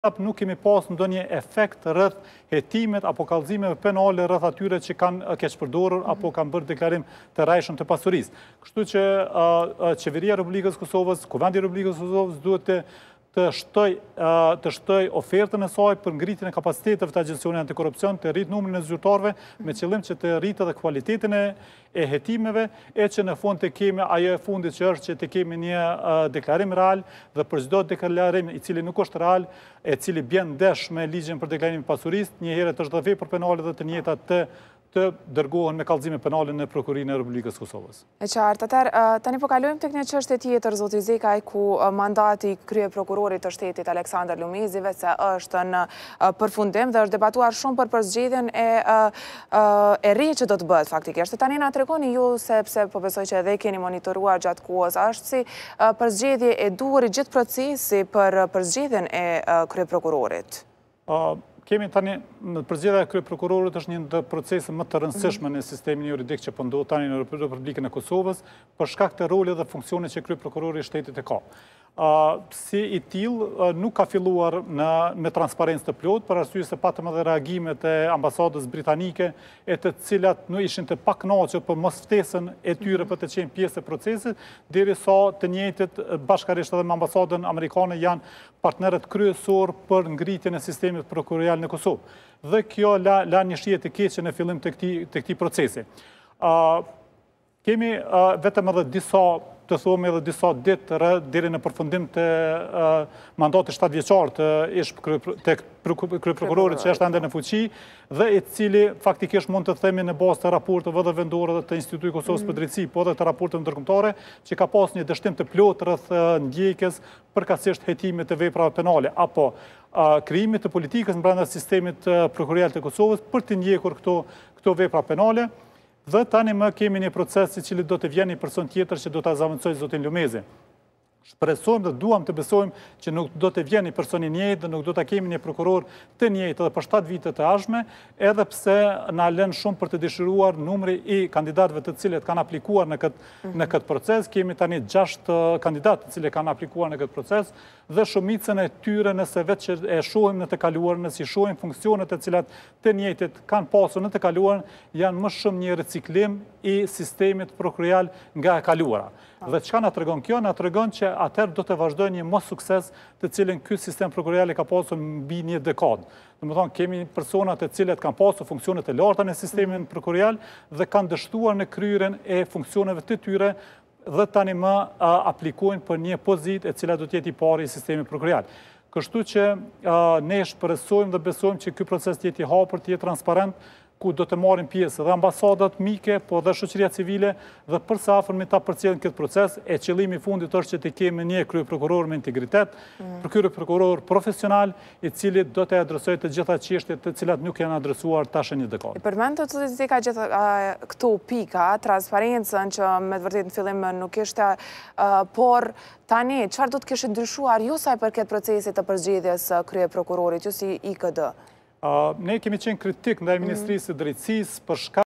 nuk kemi pas ndonjë efekt rreth hetimet apo kallëzimeve penale rreth atyre që kanë keqpërdorur apo kanë bërë deklarim të rrajshëm të pasurisë. Kështu që qeveria e Republikës Kosovës, Kuvendi i Republikës Kosovës duhet të shtoj ofertën e saj për ngritjen e kapaciteteve të Agjencionit Antikorrupsion, të rritë numrin e zyrtarëve me qëllim që të rritë edhe cilësitetin e hetimeve, e që në fund të kemi ajo e fundit që është që të kemi një deklarim real dhe për çdo deklarim i cili nuk është real, e cili bën ndesh me ligjin për deklarimin e pasurisë, një herë të është dhe vepër penale dhe të njëjta të dërgohen me kallëzime penale në Prokurinë e Republikës Kosovës. E qartë, tani po kalojmë tek një çështje tjetër, zoti Zekaj, ku mandati kryeprokurorit të shtetit Aleksandar Lumezi se është në përfundim dhe është debatuar shumë për përzgjedhjen e re që do të bëhet faktikisht. Tani na tregoni ju, sepse po besoj që edhe keni monitoruar gjatë kohës, është si përzgjedhje e duhur i gjithë procesi për përzgjedhjen e kryeprokurorit? Kemi tani në përzgjedhja e kryeprokurorit është një ndër procese më të rëndësishme në sistemin juridik që po ndodhet tani në Republikën e Kosovës për shkak të rolit dhe funksionit që kryeprokurori i shtetit e ka. Si i tillë nuk ka filluar me transparencë të plotë për arsye se patëm edhe reagimet e ambasadës britanike e të cilat nuk ishin të pakënaqur për mosftesën e tyre për të qenë pjesë e procesit, derisa të njëjtët bashkërisht edhe me ambasadën amerikane janë partnerët kryesor për ngritjen e sistemit prokurorial në Kosovë. Dhe kjo la një shije të keqe në fillim të këtij procesi. Kemi vetëm edhe disa ditë deri në përfundim të mandatit 7 vjeçar të kryeprokurorit që është ende në fuqi dhe i cili faktikisht mund të themi në bazë të raporteve dhe vendore të Institutit Kosovës për Drejtësi, po edhe të raporteve ndërkombëtare, që ka pas një dështim të plotë rreth ndjekjes përkatësisht hetimit të veprave penale apo krijimit të politikës brenda sistemit prokurorial të Kosovës për të ndjekur këto vepra penale. Dhe tani më kemi një proces i cili do të vjen një person tjetër që do të zavancojë zotin Lumezi. Shpresojmë dhe duam të besojmë që nuk do të vjen një person i njëjtë dhe nuk do të kemi një prokuror të njëjtë edhe për 7 vite të ardhshme, edhe pse na lën shumë për të dëshiruar numri i kandidatëve të cilët kanë aplikuar në këtë proces. Kemi tani 6 kandidatë të cilët kanë aplikuar në këtë proces dhe shumicën e tyre nëse vetë që e shohim në të kaluarën, nëse i shohim funksionet e cilat të njëjtit kanë pasur në të kaluarën, janë më shumë një riciklim i sistemit prokurorial nga e kaluara. Dhe çka na tregon kjo? Na tregon që atëherë do të vazhdojë një mos sukses të cilin ky sistem prokurorial ka pasur mbi një dekadë. Domethënë kemi persona të cilët kanë pasur funksione të larta në sistemin prokurorial dhe kanë dështuar në kryerjen e funksioneve të tyre dhe tani më aplikojnë për një pozitë e cila do të jetë i pari i sistemit prokurorial. Kështu që ne shpresojmë dhe besojmë që ky proces të jetë i hapur, të jetë transparent, ku do të marrin pjesë dhe ambasadat mike, po dhe shoqëria civile, dhe përsa afërmi ta përcjellin këtë proces, e qëllimi i fundit është që të kemi një kryeprokuror me integritet, kryeprokuror profesional, i cili do të adresojë të gjitha çështjet të cilat nuk janë adresuar tash në një dekadë. Përmend të ka gjithë këto pika, transparencën që me të vërtetë në fillim nuk ishte, por tani çfarë do të kishte ndryshuar ju sa i përket procesit të përzgjedhjes kryeprokurorit, ju si IKD? Ne kemi qenë kritik ndaj Ministrisë së Drejtësisë për shkak